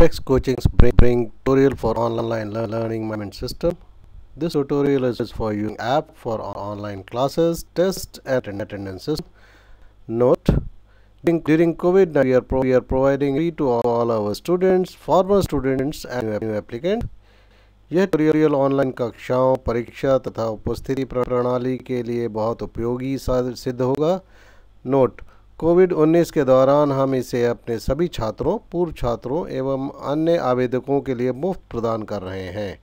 Dex Coachings bring tutorial for online learning management system. This tutorial is for you app for online classes, test and attendance system. Note: during COVID, we are providing free to all our students, former students and new applicants. यह tutorial online कक्षाओं, परीक्षा तथा उपस्थिति प्रणाली के लिए बहुत उपयोगी सिद्ध होगा। नोट: कोविड-19 के दौरान हम इसे अपने सभी छात्रों, पूर्व छात्रों एवं अन्य आवेदकों के लिए मुफ्त प्रदान कर रहे हैं।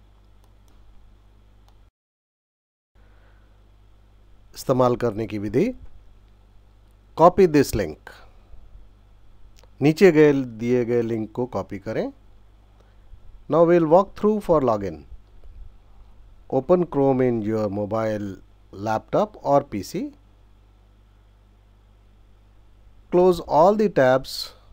इस्तेमाल करने की विधि: कॉपी दिस लिंक, नीचे दिए गए लिंक को कॉपी करें। Now we'll walk through for login. Open Chrome in your mobile, laptop or PC. Close all the tabs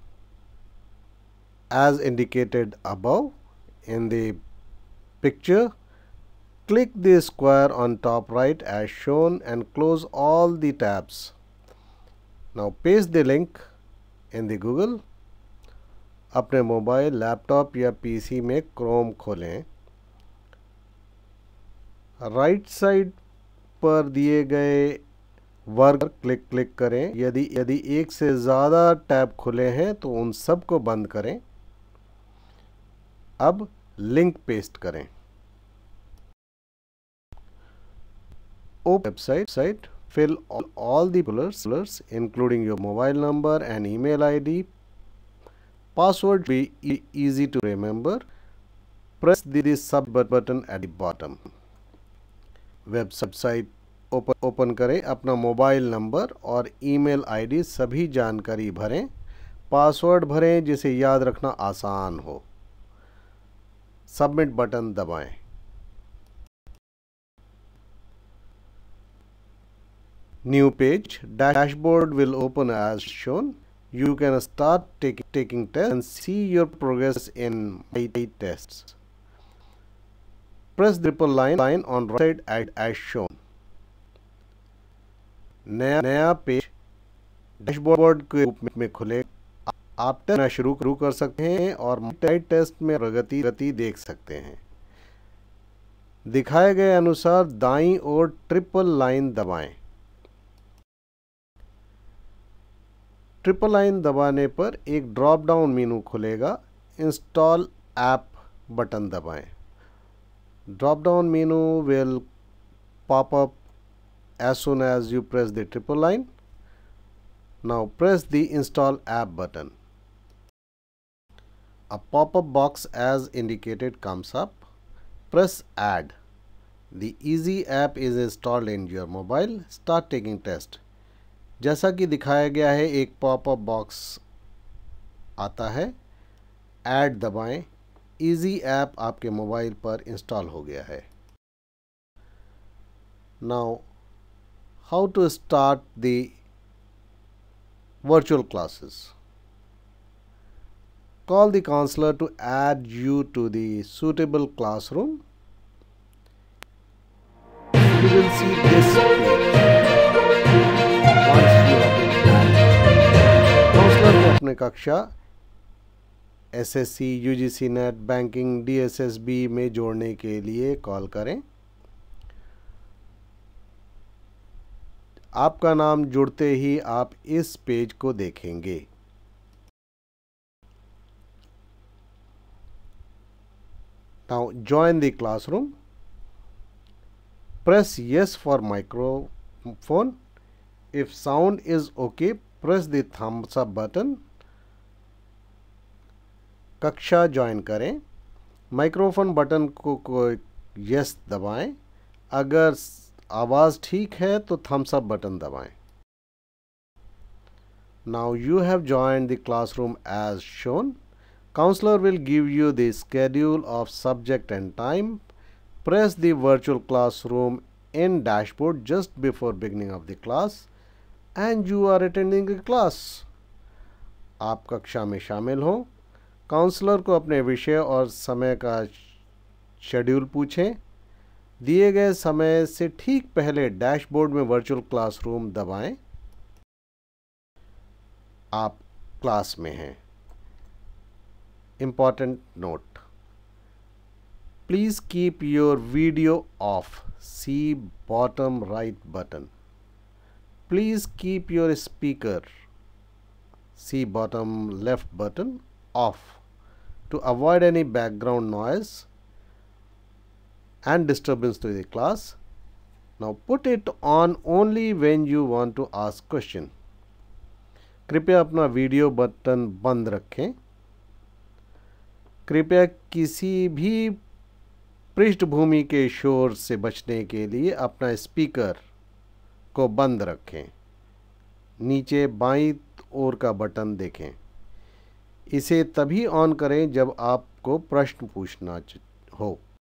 as indicated above in the picture. Click the square on top right as shown and close all the tabs. Now paste the link in the Google. अपने mobile, laptop या PC में Chrome खोलें। Right side पर दिए गए वर्ग click करें। यदि एक से ज़्यादा टैब खुले हैं तो उन सब को बंद करें। अब लिंक पेस्ट करें। Open website, fill all the particulars including your mobile number and email ID. Password be easy to remember. Press the sub button at the bottom. Website open करें, अपना मोबाइल नंबर और email ID सभी जानकारी भरें। Password भरें जिसे याद रखना आसान हो। सबमिट बटन दबाएं। New page, dashboard will open as shown. You can start taking tests and see your progress in my tests. Press the triple line on right side as shown. नया page dashboard के रूप में खुले। आप test शुरू कर सकते हैं और टेस्ट में प्रगति देख सकते हैं। दिखाए गए अनुसार दाईं ओर ट्रिपल लाइन दबाएं। ट्रिपल लाइन दबाने पर एक ड्रॉप डाउन मेनू खुलेगा। इंस्टॉल ऐप बटन दबाएं। Drop down menu will pop up as soon as you press the triple line. Now press the install app button. A pop-up box as indicated comes up. Press add. The easy app is installed in your mobile. Start taking test. जैसा कि दिखाया गया है, एक popup box आता है। Add दबाएं। Easy app आपके मोबाइल पर इंस्टॉल हो गया है। Now how to start the virtual classes. Call the counsellor to add you to the suitable classroom. You will see this page. अपने कक्षा SSC, UGC NET, banking, DSSB में जोड़ने के लिए कॉल करें। आपका नाम जुड़ते ही आप इस पेज को देखेंगे। Now join the classroom. Press yes for microphone. If sound is okay, press the thumbs up button. कक्षा ज्वाइन करें। माइक्रोफोन बटन को यस दबाएं। अगर आवाज़ ठीक है तो थम्स अप बटन दबाएं। Now you have joined the classroom as shown. Counselor will give you the schedule of subject and time. Press the virtual classroom in dashboard just before beginning of the class and you are attending the class. आप कक्षा में शामिल हों। Counsellor को अपने विषय और समय का शेड्यूल पूछें। दिए गए समय से ठीक पहले डैशबोर्ड में वर्चुअल क्लासरूम दबाएं। आप क्लास में हैं। important note: please keep your video off. See bottom right button. Please keep your speaker, see bottom left button, off to avoid any background noise and disturbance to the class. Now put it on only when you want to ask question. कृपया अपना video button बंद रखें। कृपया किसी भी पृष्ठभूमि के शोर से बचने के लिए अपना स्पीकर को बंद रखें। नीचे बाईं ओर का बटन देखें। इसे तभी ऑन करें जब आपको प्रश्न पूछना हो।